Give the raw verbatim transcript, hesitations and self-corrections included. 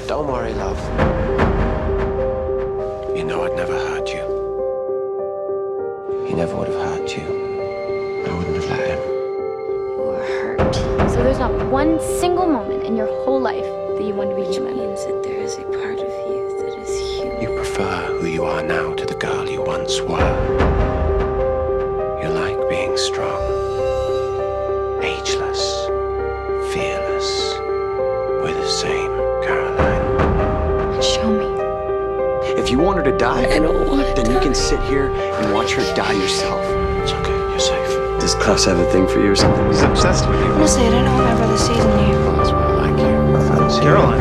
Don't worry, love. You know I'd never hurt you. He never would have hurt you. I wouldn't have let him. You were hurt. So there's not one single moment in your whole life that you want to be human. Which means that there is a part of you that is human. You prefer who you are now to the girl you once were. You like being strong, ageless, fearless. We're the same, Caroline. Show me. If you want her to die, I don't want to then die. you can sit here and watch her die yourself. It's okay, you're safe. Does Klaus have a thing for you or something? He's obsessed with you. Honestly, I don't know if my brother sees in you. Well, that's why I like you. I fancy you. Caroline.